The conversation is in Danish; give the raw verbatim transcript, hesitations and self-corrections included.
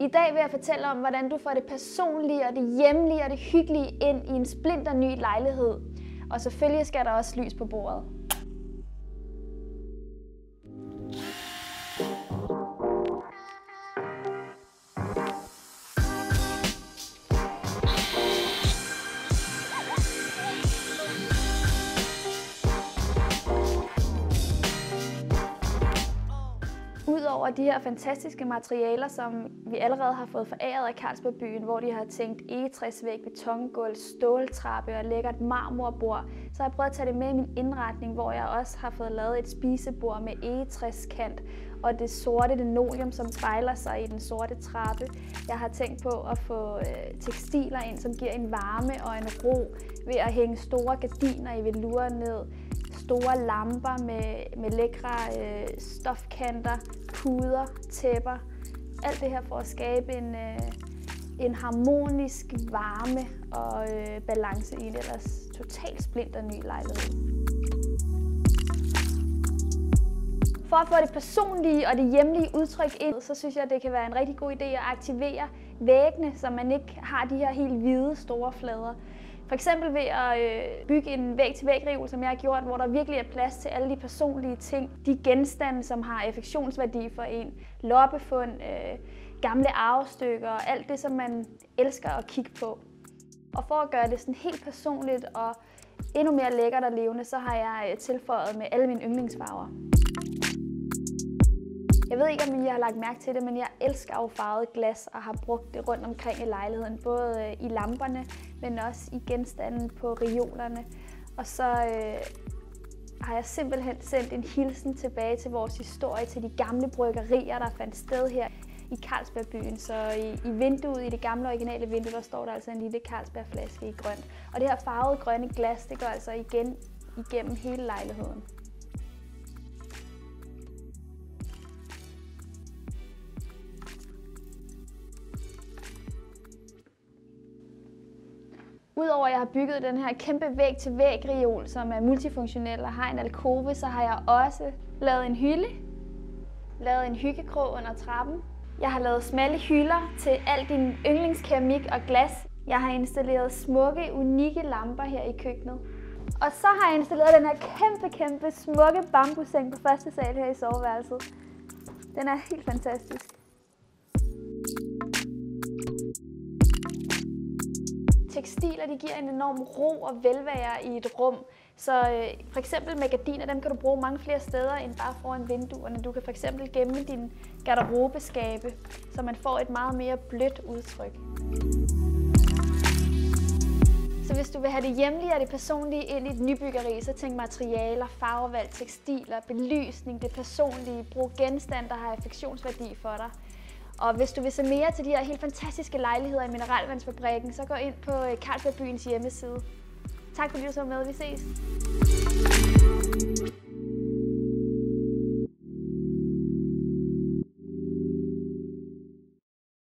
I dag vil jeg fortælle om, hvordan du får det personlige og det hjemlige og det hyggelige ind i en splinter ny lejlighed. Og selvfølgelig skal der også lys på bordet. Udover de her fantastiske materialer, som vi allerede har fået foræret af Carlsbergbyen, hvor de har tænkt egetræsvæg, betongulv, ståltrappe og lækkert marmorbord, så har jeg prøvet at tage det med i min indretning, hvor jeg også har fået lavet et spisebord med egetræskant og det sorte linoleum, som spejler sig i den sorte trappe. Jeg har tænkt på at få øh, tekstiler ind, som giver en varme og en ro ved at hænge store gardiner i velour ned. Store lamper med, med lækre øh, stofkanter, puder, tæpper. Alt det her for at skabe en, øh, en harmonisk varme og øh, balance i en ellers totalt splinter ny lejlighed. For at få det personlige og det hjemlige udtryk ind, så synes jeg, det kan være en rigtig god idé at aktivere væggene, så man ikke har de her helt hvide store flader. For eksempel ved at øh, bygge en væg-til-væg-reol, som jeg har gjort, hvor der virkelig er plads til alle de personlige ting. De genstande, som har affektionsværdi for en. Loppefund, øh, gamle arvestykker og alt det, som man elsker at kigge på. Og for at gøre det sådan helt personligt og endnu mere lækkert og levende, så har jeg tilføjet med alle mine yndlingsfarver. Jeg ved ikke, om I har lagt mærke til det, men jeg elsker jo farvet glas og har brugt det rundt omkring i lejligheden. Både i lamperne, men også i genstanden på reolerne. Og så øh, har jeg simpelthen sendt en hilsen tilbage til vores historie, til de gamle bryggerier, der fandt sted her i Carlsbergbyen. Så i, i vinduet, i det gamle originale vindue, der står der altså en lille Carlsbergflaske i grønt. Og det her farvede grønne glas, det går altså igen igennem hele lejligheden. Udover at jeg har bygget den her kæmpe væg-til-væg-reol, som er multifunktionel og har en alkove, så har jeg også lavet en hylde, lavet en hyggekrog under trappen. Jeg har lavet smalle hylder til al din yndlingskeramik og glas. Jeg har installeret smukke, unikke lamper her i køkkenet. Og så har jeg installeret den her kæmpe, kæmpe smukke bambusseng på første sal her i soveværelset. Den er helt fantastisk. Tekstiler, de giver en enorm ro og velvære i et rum. Så øh, for eksempel med gardiner, dem kan du bruge mange flere steder end bare foran vinduerne. Du kan for eksempel gemme din garderobeskabe, så man får et meget mere blødt udtryk. Så hvis du vil have det hjemlige og det personlige ind i et nybyggeri, så tænk materialer, farvevalg, tekstiler, belysning, det personlige, brug genstande, der har affektionsværdi for dig. Og hvis du vil se mere til de her helt fantastiske lejligheder i Mineralvandsfabrikken, så gå ind på Carlsbergbyens hjemmeside. Tak fordi du så med. Vi ses!